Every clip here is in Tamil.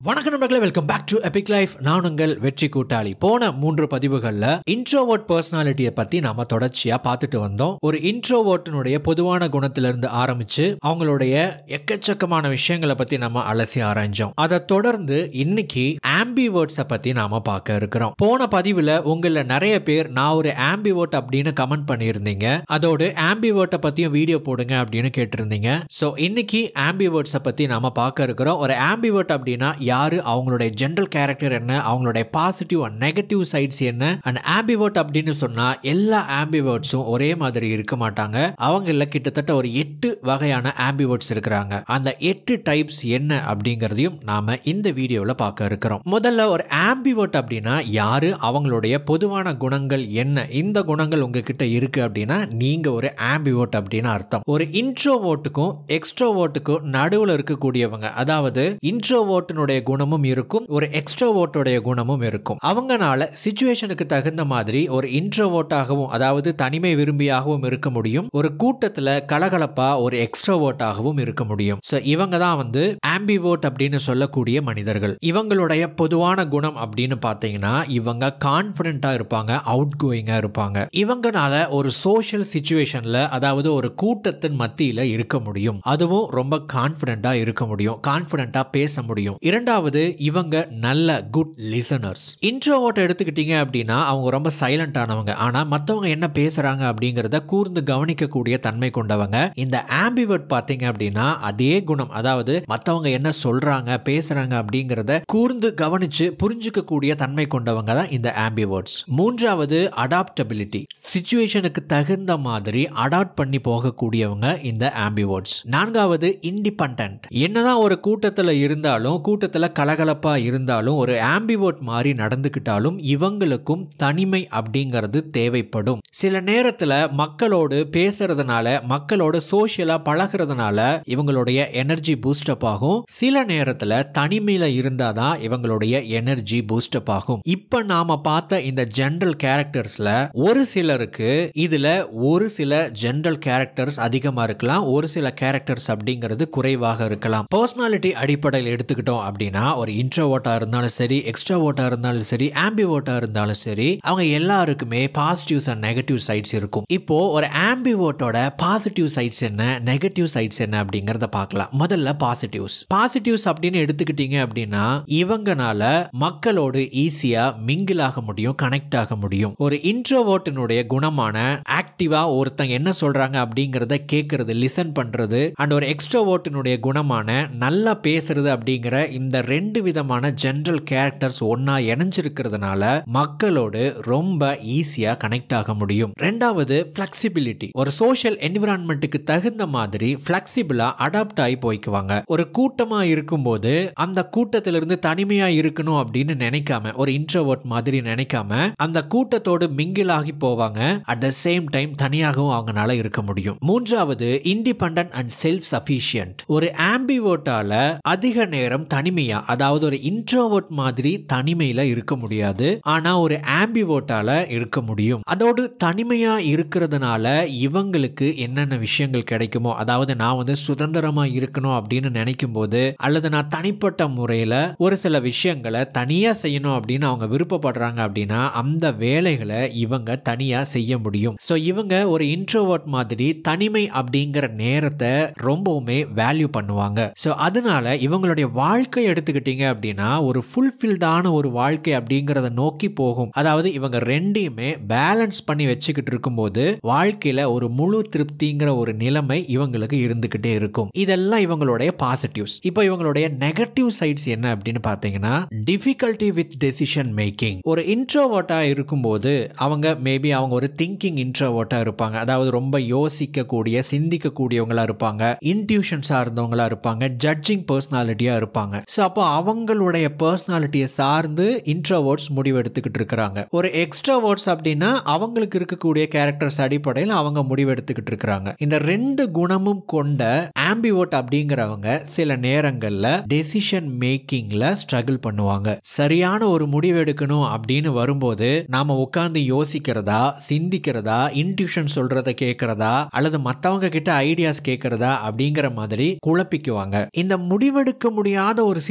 வணக்கம் நண்பர்களே, welcome back to Epic Life. நான் உங்கள் வெற்றி கூட்டாளி. போன 3 பதிவுகளில் இன்ட்ரோவர்ட் பர்சனாலிட்டியை பத்தி நாம தொடர்ச்சியா பார்த்துட்டு வந்தோம். ஒரு இன்ட்ரோவர்ட்டினுடைய பொதுவான குணத்திலிருந்து ஆரம்பிச்சு அவங்களுடைய எக்கச்சக்கமான விஷயங்களை பத்தி நம்ம அலசி ஆராய்ஞ்சோம். அதை தொடர்ந்து இன்னைக்கு ஆம்பிவர்ட்ஸை பத்தி நாம பார்க்க இருக்கிறோம். போன பதிவுல உங்கள நிறைய பேர் நான் ஒரு ஆம்பிவர்ட் அப்படின்னு கமெண்ட் பண்ணியிருந்தீங்க. அதோடு ஆம்பிவர்ட்டை பத்தியும் வீடியோ போடுங்க அப்படின்னு கேட்டிருந்தீங்க. ஸோ இன்னைக்கு ஆம்பிவர்ட்ஸை பத்தி நாம பார்க்க இருக்கிறோம். ஒரு ஆம்பிவர்ட் அப்படின்னா யாரு, அவங்களுடைய ஜெனரல் கேரக்டர் என்ன, அவங்களுடைய பாசிட்டிவ் அண்ட் நெகட்டிவ் சைட்ஸ் என்ன. அண்ட் ஆம்பிவர்ட் அப்படின்னு சொன்னா எல்லா ஆம்பிவர்ட்ஸும் ஒரே மாதிரி இருக்க மாட்டாங்க. அவங்கள கிட்டத்தட்ட ஒரு 8 வகையான ஆம்பிவர்ட்ஸ் இருக்கிறாங்க. அந்த 8 டைப்ஸ் என்ன அப்படிங்கறதையும் நாம இந்த வீடியோல பார்க்க இருக்கிறோம். முதல்ல ஒரு ஆம்பிவர்ட் அப்படின்னா யாரு, அவங்களுடைய பொதுவான குணங்கள் என்ன. இந்த குணங்கள் உங்ககிட்ட இருக்கு அப்படின்னா நீங்க ஒரு ஆம்பிவர்ட் அப்படின்னு அர்த்தம். ஒரு இன்ட்ரோவர்ட்டுக்கும் எக்ஸ்ட்ரோவர்ட்டுக்கும் நடுவுல இருக்கக்கூடியவங்க, அதாவது இன்ட்ரோவர்ட்டினுடைய குணமும் இருக்கும், ஒரு எக்ஸ்ட்ரோவர்ட்டோடைய குணமும் இருக்கும். அவங்கனால சிச்சுவேஷனுக்கு தகுந்த மாதிரி ஒரு இன்ட்ரோவர்ட்டாகவும், அதாவது தனிமை விரும்பியாகவும் இருக்க முடியும். ஒரு கூட்டத்துல கலகலப்பா ஒரு எக்ஸ்ட்ரோவர்ட்டாகவும் இருக்க முடியும். சோ இவங்க தான் ஆம்பிவர்ட் அப்படின்னு சொல்லக்கூடிய மனிதர்கள். இவங்களுடைய பொதுவான குணம் அப்படின்னு பாத்தீங்கன்னா இவங்க கான்ஃபிடென்ட்டா இருப்பாங்க, அவுட் கோயிங்கா இருப்பாங்க. இவங்கனால ஒரு சோஷியல் சிச்சுவேஷன்ல, அதாவது ஒரு கூட்டத்தின் மத்தியில இருக்க முடியும். அதுவும் ரொம்ப கான்ஃபிடென்ட்டா இருக்க முடியும், கான்ஃபிடென்ட்டா பேச முடியும். இரண்டாவது, இவங்க நல்ல குட் லிசனர்ஸ். இன்ட்ரோவர்ட் எடுத்துக்கிட்டீங்க அப்படின்னா அவங்க ரொம்ப சைலண்ட் ஆனவங்க, ஆனா மத்தவங்க என்ன பேசுறாங்க அப்படிங்கறத கூர்ந்து கவனிக்கக்கூடிய தன்மை கொண்டவங்க. இந்த ஆம்பிவர்ட் பாத்தீங்க அப்படின்னா அதே குணம், அதாவது மத்தவங்க என்ன சொல்றாங்க பேசுறாங்க அப்படிங்கறத கூர்ந்து கவனிச்சு புரிஞ்சுக்க கூடிய தன்மை கொண்டவங்க தான் இந்த ஆம்பிவர்ட்ஸ். மூன்றாவது, அடாப்டபிலிட்டி. சிச்சுவேஷனுக்கு தகுந்த மாதிரி அடாப்ட் பண்ணி போகக்கூடியவங்க இந்த ஆம்பிவர்ட்ஸ். நான்காவது, இண்டிபெண்டன்ட். என்னதான் ஒரு கூட்டத்துல இருந்தாலும், கூட்டத்துல கலகலப்பா இருந்தாலும், ஒரு ஆம்பிவர்ட் மாதிரி நடந்துக்கிட்டாலும் இவங்களுக்கும் தனிமை அப்படிங்கிறது தேவைப்படும். சில நேரத்துல மக்களோடு பேசுறதுனால, மக்களோட சோஷியலா பழகிறதுனால இவங்களுடைய எனர்ஜி பூஸ்டப் ஆகும். சில நேரத்துல தனிமையில இருந்தாதான் இவங்களுடைய எனர்ஜி பூஸ்டப் ஆகும். இப்ப நாம பார்த்த இந்த ஜெனரல் கேரக்டர்ஸ்ல ஒரு சிலருக்கு இதுல ஒரு சில ஜெனரல் கேரக்டர்ஸ் அதிகமா இருக்கலாம், ஒரு சில கேரக்டர்ஸ் அப்படிங்கிறது குறைவாக இருக்கலாம். பர்சனாலிட்டி அடிப்படையில் எடுத்துக்கிட்டோம் அப்படின்னா ஒரு இன்ட்ரோவர்ட்டா இருந்தாலும் சரி, எக்ஸ்ட்ரோவர்ட்டா இருந்தாலும் சரி, ஆம்பிவர்ட்டா இருந்தாலும் சரி, அவங்க எல்லாருக்குமே பாசிட்டிவ்ஸ் அண்ட் நெகட்டிவ் சைட்ஸ் இருக்கும். இப்போ ஒரு ஆம்பிவர்ட்டோட பாசிட்டிவ் சைட்ஸ் என்ன, நெகட்டிவ் சைட்ஸ் என்ன அப்படிங்கறத பார்க்கலாம். முதல்ல பாசிட்டிவ்ஸ் அப்படின்னு எடுத்துக்கிட்டீங்க அப்படின்னா இவங்கனால மக்களோடு ஈஸியா மிங்கிள் ஆக முடியும், கனெக்ட் ஆக முடியும். ஒரு இன்ட்ரோவர்ட்டினுடைய குணமான ஆக்டிவா ஒருத்தங்க என்ன சொல்றாங்க அப்படிங்கறத கேட்கறது, லிசன் பண்றது, அண்ட் ஒரு எக்ஸ்ட்ரோவர்ட்டினுடைய குணமான நல்லா பேசுறது அப்படிங்கிற இந்த 2 விதமான ஜெனரல் கேரக்டர்ஸ் ஒன்னா இணைஞ்சிருக்கிறதுனால மக்களோடு ரொம்ப ஈஸியா கனெக்ட் ஆக முடியும். ரெண்டாவது, ஃபிளெக்சிபிலிட்டி. ஒரு சோஷியல் என்விரான்மெண்ட்டுக்கு தகுந்த மாதிரி ஃபிளெக்சிபிளா அடாப்ட் ஆகி போய்க்குவாங்க. ஒரு கூட்டமா இருக்கும்போது அந்த கூட்டத்திலிருந்து தனிமையா இருக்கணும் அப்படின்னு நினைக்காம, ஒரு இன்ட்ரோவர்ட் மாதிரி நினைக்காம அந்த கூட்டத்தோடு மிங்கிள் ஆகி போவாங்க. அட் த சேம் டைம் தனியாகவும் அவங்களால இருக்க முடியும். மூன்றாவது, இண்டிபெண்டன்ட் அண்ட் செல்ஃப் சஃபிஷியன்ட். ஒரு ஆம்பிவர்ட்டால அதிக நேரம் தனிமையா, அதாவது ஒரு இன்ட்ரோவர்ட் மாதிரி தனிமையில இருக்க முடியாது, ஆனா ஒரு ஆம்பிவர்ட்டால இருக்க முடியும். அதோடு தனிமையா இருக்கிறதுனால இவங்களுக்கு என்னென்ன விஷயங்கள் கிடைக்குமோ, அதாவது நான் சுதந்திரமா இருக்கணும் அப்படின்னு நினைக்கும் போது, அல்லது நான் தனிப்பட்ட முறையில ஒரு சில விஷயங்களை தனியா செய்யணும் அப்படின்னு அவங்க விருப்பப்படுறாங்க அப்படின்னா அந்த வேலைகளை இவங்க தனியா செய்ய முடியும். சோ இவங்க ஒரு இன்ட்ரோவர்ட் மாதிரி தனிமை அப்படிங்கிற நேரத்தை ரொம்பவுமே வேல்யூ பண்ணுவாங்க. சோ அதனால இவங்களுடைய வாழ்க்கை எடுத்துக்கிட்டீங்க அப்படின்னா ஒரு ஃபுல்ஃபில்டான ஒரு வாழ்க்கை அப்படிங்கறத நோக்கி போகும். அதாவது இவங்க ரெண்டையுமே பேலன்ஸ் பண்ணி வச்சுக்கிட்டு இருக்கும்போது வாழ்க்கையில ஒரு முழு திருப்திங்கிற ஒரு நிலைமை இவங்களுக்கு இருந்துகிட்டே இருக்கும். இதெல்லாம் இவங்களுடைய பாசிட்டிவ்ஸ். இப்போ இவங்களுடைய நெகட்டிவ் சைட்ஸ் என்ன அப்படின்னு பாத்தீங்கன்னா டிஃபிகல்ட்டி வித் டெசிஷன் மேக்கிங். ஒரு இன்ட்ரோவர்ட்டா இருக்கும்போது அவங்க ஒரு திங்கிங் இன்ட்ரோவர்ட்டா இருப்பாங்க, அதாவது ரொம்ப யோசிக்க கூடிய, சிந்திக்க கூடியவங்களா இருப்பாங்க, இன்ட்யூஷன்ஸா இருந்தவங்களா இருப்பாங்க, ஜட்ஜிங் பர்சனாலிட்டியா இருப்பாங்க. சோ அப்போ அவங்களுடைய பர்சனாலிட்டியை சார்ந்து இன்ட்ரோவர்ட்ஸ் முடிவு எடுத்துக்கிட்டு இருக்காங்க. ஒரு எக்ஸ்ட்ரோவர்ட்ஸ் அப்படின்னா அவங்களுக்கு இருக்கக்கூடிய கேரக்டர்ஸ் அடிப்படையில் அவங்க முடிவு எடுத்துக்கிட்டு இருக்காங்க. இந்த 2 குணமும் கொண்ட ஆம்பிவர்ட் அப்படிங்கிறவங்க சில நேரங்கள்ல டெசிஷன் மேக்கிங்ல ஸ்ட்ரகிள் பண்ணுவாங்க. சரியான ஒரு முடிவு எடுக்கணும் அப்படின்னு வரும்போது நாம உட்கார்ந்து யோசிக்கிறதா, சிந்திக்கிறதா, இன்ட்யூஷன் சொல்றத கேட்கிறதா, அல்லது மத்தவங்க கிட்ட ஐடியாஸ் கேட்கிறதா அப்படிங்கிற மாதிரி குழப்பிக்குவாங்க. இந்த முடிவெடுக்க முடியாத ஒரு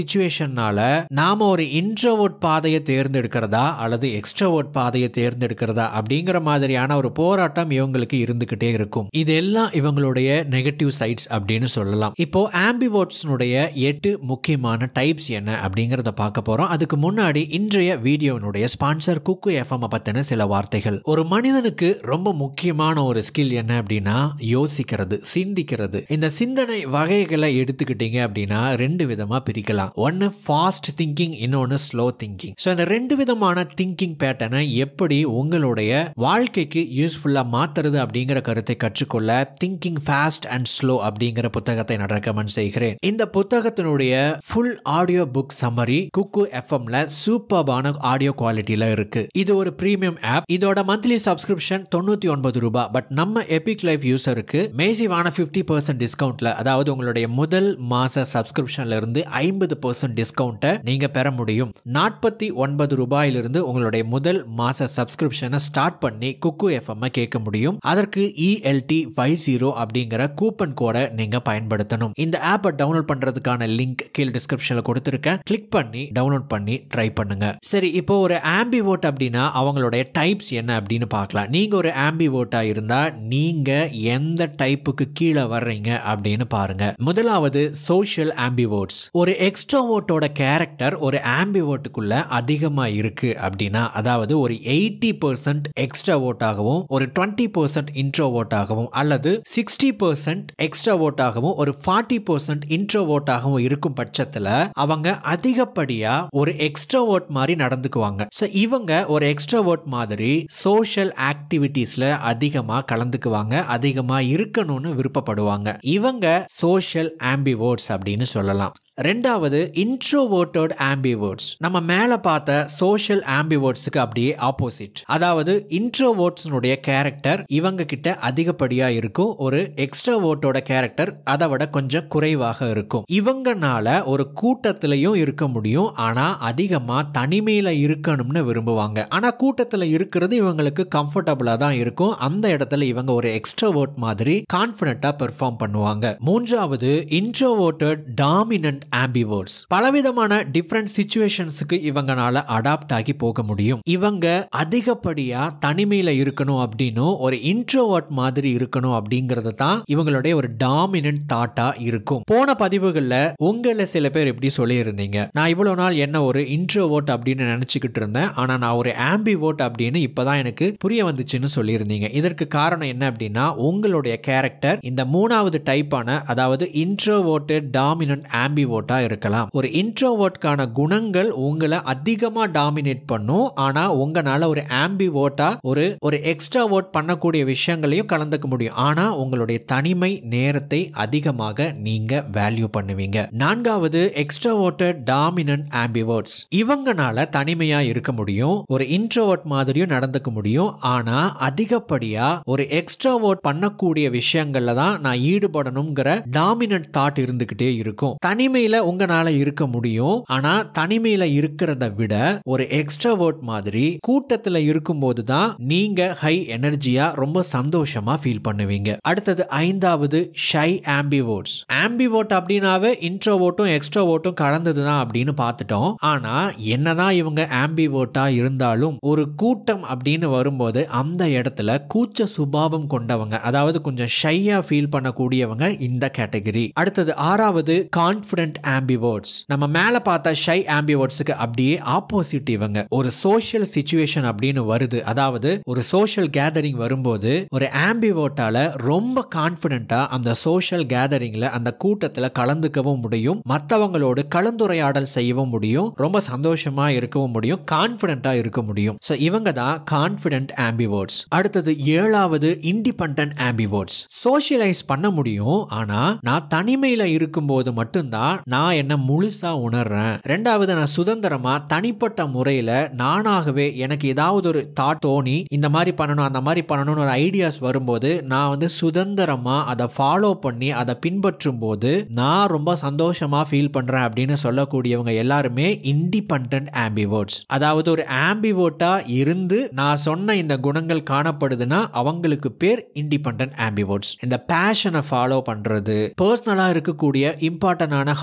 சிச்சுவேஷன்னால நாம ஒரு இன்ட்ரோவர்ட் பாதையை தேர்ந்தெடுக்கிறதா அல்லது எக்ஸ்ட்ரோவர்ட் பாதையை தேர்ந்தெடுக்கிறதா அப்படிங்கிற மாதிரியான ஒரு போராட்டம் இவங்களுக்கு இருந்துகிட்டே இருக்கும். இதெல்லாம் இவங்களுடைய நெகட்டிவ் சைட்ஸ் அப்படின்னு சொல்லலாம். இப்போ ஆம்பிவர்ட்ஸ்னுடைய 8 முக்கியமான டைப்ஸ் என்ன அப்படிங்கறத பார்க்க போறோம். அதுக்கு முன்னாடி இன்றைய வீடியோனுடைய ஸ்பான்சர் குக்கு எஃப்எம் பத்தின சில வார்த்தைகள். ஒரு மனிதனுக்கு ரொம்ப முக்கியமான ஒரு ஸ்கில் என்ன அப்படின்னா யோசிக்கிறது, சிந்திக்கிறது. இந்த சிந்தனை வகைகளை எடுத்துக்கிட்டீங்க அப்படின்னா 2 விதமா பிரிக்கலாம். ஒன்னு ஃபாஸ்ட் திங்கிங், இன்னொன்னு ஸ்லோ திங்கிங். சோ இந்த 2 விதமான திங்கிங் பேட்டர்னை எப்படி உங்களுடைய வாழ்க்கைக்கு யூஸ்ஃபுல்லா மாத்துறது அப்படிங்கிற கருத்தை கற்றுக்கொள்ள திங்கிங் ஃபாஸ்ட் அண்ட் ஸ்லோ அப்படிங்கிற புத்தகத்தை நான் ரெக்கமெண்ட் செய்கிறேன். இந்த புத்தகத்தினுடைய full audio book summary Kuku எஃப்எம்ல சூப்பர்பான ஆடியோ குவாலிட்டியில இருக்கு. இது ஒரு பிரீமியம் ஆப். இதோட மந்த்லி சப்ஸ்கிரிப்ஷன் 99 ரூபாய். பட் நம்ம எபிக் லைஃப் யூசருக்கு மேசிவான 50% டிஸ்கவுண்ட்ல, அதாவது உங்களுடைய முதல் மாச சப்ஸ்கிரிப்ஷன்ல இருந்து 50% டிஸ்கவுண்ட்டை நீங்க பெற முடியும். 49 ரூபாயிலிருந்து உங்களுடைய முதல் மாச சப்ஸ்கிரிப்ஷனை ஸ்டார்ட் பண்ணி குக்கு எஃப்எம் கேட்க முடியும். அதற்கு ELT50 அப்படிங்கிற கூப்பன் கோடை நீங்க பயன்படுத்தணும். இந்த ஆப்பை டவுன்லோட் பண்றதுக்கான லிங்க் கீழ் டிஸ்கிரிப்ஷன்ல கொடுத்திருக்கேன். கிளிக் பண்ணி டவுன்லோட் பண்ணி ட்ரை பண்ணுங்க. சரி, இப்போ ஒரு ஆம்பிவர்ட் அப்படின்னா அவங்களுடைய டைப்ஸ் என்ன அப்படின்னு பார்க்கலாம். நீங்க ஒரு ஆம்பிவர்ட்டா இருந்தா நீங்க எந்த டைப்புக்கு கீழே வர்றீங்க அப்படின்னு பாருங்க. முதலாவது சோஷியல் ஆம்பிவர்ட்ஸ். ஒரு எக்ஸ்ட்ரோவர்ட்டோட கேரக்டர் ஒரு ஆம்பிவர்ட்டுக்குள்ள அதிகமா இருக்கு அப்படின்னா, அதாவது ஒரு 80% எக்ஸ்ட்ரோவர்ட் ஆகவும் ஒரு 20% இன்ட்ரோவர்ட் ஆகவும் அல்லது 60% எக்ஸ்ட்ரோவர்ட் ஆகவும் ஒரு 40% இன்ட்ரோவர்ட் ஆகவும் இருக்கும் பட்சத்துல அவங்க அதிகப்படியா ஒரு எக்ஸ்ட்ரோவர்ட் மாதிரி நடந்துக்குவாங்க. சோ இவங்க ஒரு எக்ஸ்ட்ரோவர்ட் மாதிரி சோஷியல் ஆக்டிவிட்டீஸ்ல அதிகமா கலந்துக்குவாங்க, அதிகமா இருக்கணும்னு விருப்பப்படுவாங்க. இவங்க சோஷியல் ஆம்பிவர்ட்ஸ் அப்படின்னு சொல்லலாம். ரெண்டாவது இன்ட்ரோவர்ட்டட் ஆம்பிவர்ட்ஸ். நம்ம மேல பார்த்த சோஷியல் ஆம்பிவர்ட்ஸ்க்கு அப்படியே ஆப்போசிட். அதாவது இன்ட்ரோவர்ட்ஸ்னுடைய கேரக்டர் இவங்க கிட்ட அதிகப்படியா இருக்கும், ஒரு எக்ஸ்ட்ரோவர்ட்டோட கேரக்டர் அதை விட கொஞ்சம் குறைவாக இருக்கும். இவங்கனால ஒரு கூட்டத்திலையும் இருக்க முடியும், ஆனா அதிகமா தனிமையில இருக்கணும்னு விரும்புவாங்க. ஆனா கூட்டத்துல இருக்கிறது இவங்களுக்கு கம்ஃபர்டபுளா தான் இருக்கும். அந்த இடத்துல இவங்க ஒரு எக்ஸ்ட்ரோவர்ட் மாதிரி கான்ஃபிடென்ட்டா பெர்ஃபார்ம் பண்ணுவாங்க. மூன்றாவது இன்ட்ரோவர்ட்டட் டாமினன்ட் ஆம்பிவர்ட்ஸ். பலவிதமான டிஃபரண்ட் சிச்சுவேஷன்ஸ்க்கு இவங்கனால அடாப்ட் ஆகி போக முடியும். இவங்க அதிகப்படியா தனிமையில இருக்கணும் அப்படின்னும் ஒரு இன்ட்ரோவர்ட் மாதிரி இருக்கணும் அப்படிங்கறது தான் இவங்களுடைய ஒரு டாமினன்ட் தாட்டா இருக்கும். போன பதிவுகள்ல உங்கள சில பேர் எப்படி சொல்லி இருந்தீங்க, நான் இவ்வளவு நாள் என்ன ஒரு இன்ட்ரோவர்ட் அப்படின்னு நினைச்சுக்கிட்டு இருந்தேன், ஆனா நான் ஒரு ஆம்பிவர்ட் அப்படின்னு இப்பதான் எனக்கு புரிய வந்துச்சுன்னு சொல்லியிருந்தீங்க. இதற்கு காரணம் என்ன அப்படின்னா உங்களுடைய கேரக்டர் இந்த மூணாவது டைப்பான, அதாவது இன்ட்ரோவர்ட்டட் டாமினன்ட் ஆம்பிவர்ட்டா இருக்கலாம். ஒரு இன்ட்ரோவர்ட்கான குணங்கள் உங்களை அதிகமா டாமினேட் பண்ணும், ஆனா உங்களால ஒரு ஆம்பிவர்ட்டா ஒரு எக்ஸ்ட்ராவர்ட் பண்ணக்கூடிய விஷயங்களையும் கலந்துக்க முடியும். ஆனா உங்களுடைய தனிமை நேரத்தை அதிகமாக நீங்க வேல்யூ பண்ணுவீங்க. நான்காவது எக்ஸ்ட்ராவர்ட்டட் டாமினன்ட் ஆம்பிவர்ட்ஸ். இவங்கனால தனிமையா இருக்க முடியும், ஒரு இன்ட்ரோவர்ட் மாதிரியும் நடந்துக்க முடியும், ஆனா அதிகப்படியா ஒரு எக்ஸ்ட்ராவர்ட் பண்ணக்கூடிய விஷயங்கள்ல தான் நான் ஈடுபடணும்ங்கிற டாமினன்ட் தாட் இருந்துகிட்டே இருக்கும். தனிமையில உங்களால இருக்க முடியும், ஆனா தனிமையில இருக்கிறத விட ஒரு எக்ஸ்ட்ராவர்ட் மாதிரி கூட்டத்துல இருக்கும்போது தான் நீங்க ஹை எனர்ஜியா ரொம்ப சந்தோஷமா ஃபீல் பண்ணுவீங்க. அடுத்தது ஐந்தாவது ஷை ஆம்பிவர்ட்ஸ். ஆம்பிவர்ட் அப்படினாவே இன்ட்ரோவர்ட்டும் எக்ஸ்ட்ரோவர்ட்டும் கலந்ததுதான் அப்படின்னு பார்த்துட்டோம். ஆனா என்னதான் இவங்க ஆம்பிவர்ட்டா இருந்தாலும் ஒரு கூட்டம் அப்படின்னு வரும்போது அந்த இடத்துல கூச்ச சுபாவம் கொண்டவங்க, அதாவது கொஞ்சம் ஷையா ஃபீல் பண்ணக்கூடியவங்க இந்த கேட்டகரி. அடுத்தது ஆறாவது கான்ஃபிடென்ட் ஆம்பிவர்ட்ஸ். நம்ம மேல பார்த்த ஷை ஆம்பிவர்ட்ஸ்க்கு அப்படியே ஆப்போசிட் இவங்க. ஒரு சோஷியல் சிச்சுவேஷன் அப்படின்னு வருது, அதாவது ஒரு சோஷியல் கேதரிங் வரும்போது ஒரு ஆம்பிவர்ட்டால ரொம்ப கான்ஃபிடென்ட்டா அந்த சோஷியல் கேதரிங்ல அந்த கூட்டத்துல கலந்துக்கவும் முடியும், மற்றவங்களோடு கலந்துரையாடல் செய்யவும் முடியும், ரொம்ப சந்தோஷமா இருக்கவும் முடியும், கான்ஃபிடென்ட்டா இருக்க முடியும். சோ இவங்க தான் கான்ஃபிடென்ட் ஆம்பிவர்ட்ஸ். அடுத்தது ஏழாவது இண்டிபெண்டன்ட் ஆம்பிவர்ட்ஸ். சோஷியலைஸ் பண்ண முடியும், ஆனா நான் தனிமையில இருக்கும்போது மட்டும்தான் நான் என்ன முழுசா உணர்றேன். ரெண்டாவது நான் சுதந்திரமா தனிப்பட்ட முறையில நானாகவே எனக்கு ஏதாவது ஒரு தாட் தோணி இந்த மாதிரி பண்ணணும் அந்த மாதிரி பண்ணணும்னு ஒரு ஐடியாஸ் வரும்போது நான் வந்து சுதந்திரமா அதை ஃபாலோ பண்ணி அதை பின்பற்றும் போது நான் ரொம்ப சந்தோஷமா ஃபீல் பண்றேன் அப்படின்னு சொல்லக்கூடியவங்க எல்லாருமே இண்டிபெண்டன்ட் ஆம்பிவர்ட்ஸ். அதாவது ஒரு ஆம்பிவர்ட்டா இருந்து நான் சொன்ன இந்த குணங்கள் காணப்படுதுன்னா அவங்களுக்கு பேர் இண்டிபெண்டன்ட் ஆம்பிவர்ட்ஸ். இந்த பேஷனை ஃபாலோ பண்றது, பர்சனலா இருக்கக்கூடிய இம்பார்ட்டன்டான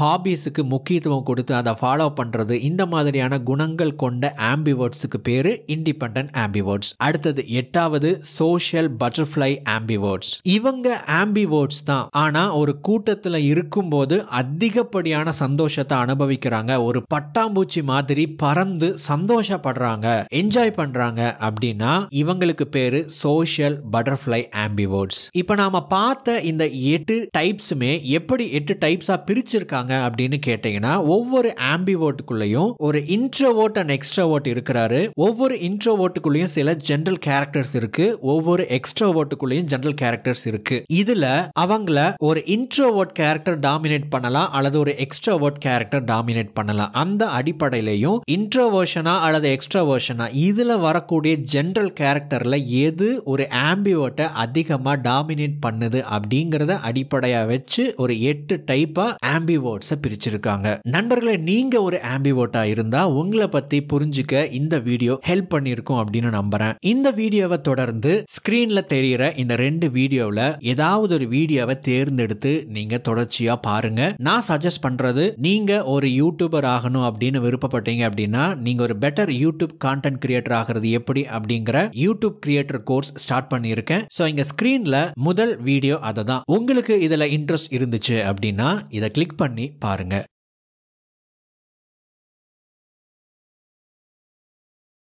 ஹாபீஸுக்கு முக்கியத்துவம் கொடுத்து அதை ஃபாலோ பண்றது, இந்த மாதிரியான குணங்கள் கொண்ட ஆம்பிவர்ட்ஸுக்கு பேரு இண்டிபெண்டன்ட் ஆம்பிவர்ட்ஸ். அடுத்தது 8வது சோஷியல் பட்டர்ஃப்ளை ஆம்பிவர்ட்ஸ். இவங்க ஆம்பிவர்ட்ஸ் தான், ஆனா ஒரு கூட்டத்துல இருக்கும்போது அதிகப்படியான சந்தோஷத்தை அனுபவிக்கிறாங்க. ஒரு பட்டாம்பூச்சி மாதிரி பறந்து சந்தோஷப்படுறாங்க, என்ஜாய் பண்றாங்க அப்படின்னா இவங்களுக்கு பேரு சோஷியல் பட்டர்ஃப்ளை ஆம்பிவர்ட்ஸ். இப்ப நாம பார்த்த இந்த 8 டைப்ஸுமே எப்படி 8 டைப்ஸா பிரிச்சிருக்காங்க அப்படின்னு கேட்டீங்கன்னா, ஒவ்வொரு ஆம்பிவர்ட்டுக்குள்ளேயும் ஒரு இன்ட்ரோவர்ட் அண்ட் எக்ஸ்ட்ரோவர்ட் இருக்கிறாரு. ஒவ்வொரு இன்ட்ரோவர்ட்டுக்குள்ளேயும் சில ஜெனரல் கேரக்டர்ஸ் இருக்கு, ஒவ்வொரு எக்ஸ்ட்ரோவர்ட்டுக்குள்ளேயும் ஜெனரல் கேரக்டர்ஸ் இருக்கு. இதுல அவங்கள ஒரு இன்ட்ரோவர்ட் கேரக்டர் டாமினேட் பண்ணலாம் அல்லது ஒரு எக்ஸ்ட்ரோவர்ட் கேரக்டர் டாமினேட் பண்ணலாம். அந்த அடிப்படையிலையும் இன்ட்ரோவர்ஷனா அல்லது எக்ஸ்ட்ரோவர்ஷனா இதுல வரக்கூடிய ஜெனரல் கேரக்டர்ல எது ஒரு ஆம்பிவர்ட்டை அதிகமா டாமினேட் பண்ணுது அப்படிங்கறத அடிப்படையா வச்சு ஒரு 8 டைப்பா ஆம்பிவர்ட்ஸை பிரிச்சிருக்காங்க. நண்பர்களே, நீங்க ஒரு ஆம்பிவர்ட்டா இருந்தா உங்களை பத்தி புரிஞ்சுக்க இந்த வீடியோ ஹெல்ப் பண்ணிருக்கும் அப்படின்னு நம்புறேன். இந்த வீடியோவை தொடர்ந்து ஸ்கிரீன்ல தெரிகிற இந்த 2 வீடியோவில் ஏதாவது ஒரு வீடியோவை தேர்ந்தெடுத்து நீங்க தொடர்ச்சியா பாருங்க. நான் சஜஸ்ட் பண்றது, நீங்க ஒரு யூடியூபர் ஆகணும் அப்படின்னு விருப்பப்பட்டீங்க அப்படின்னா நீங்க ஒரு பெட்டர் யூடியூப் கான்டென்ட் கிரியேட்டர் ஆகிறது எப்படி அப்படிங்கிற யூடியூப் கிரியேட்டர் கோர்ஸ் ஸ்டார்ட் பண்ணியிருக்கேன். ஸோ இங்க ஸ்கிரீன்ல முதல் வீடியோ அதை தான். உங்களுக்கு இதுல இன்ட்ரெஸ்ட் இருந்துச்சு அப்படின்னா இதை கிளிக் பண்ணி பாருங்க.